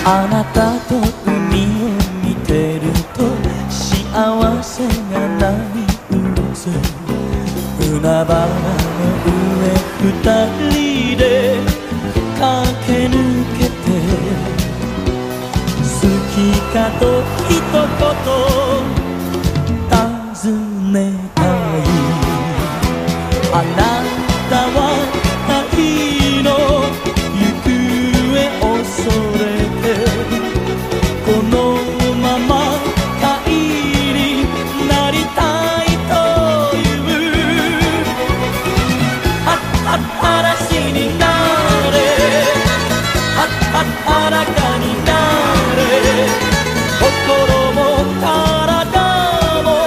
あなたと海を見てると幸せが波打つ海原の上二人で駆け抜けて好きかと一言尋ねたい。あなたは愛の行方を恐れてこのまま帰りなりたいという嵐になれ裸になれ心も体も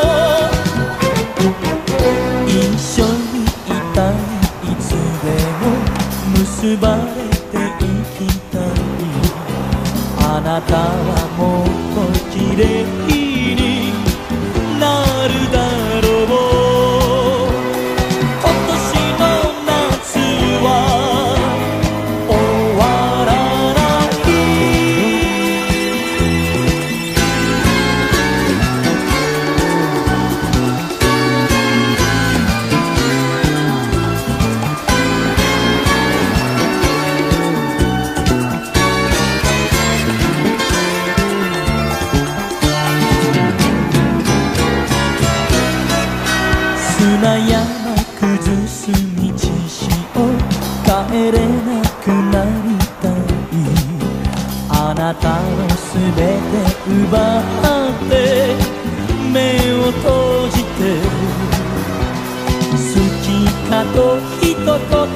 一緒にいたいいつでも結ばれていきたい。あなたはもっと綺麗になるだろう。今年の夏は終わらない砂山崩す道潮帰れなくなりたい。あなたのすべて奪って目を閉じて好きかと一言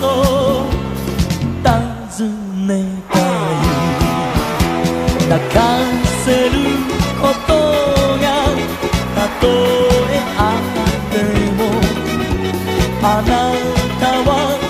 尋ねたい。泣かせることがたとえあってもあなたは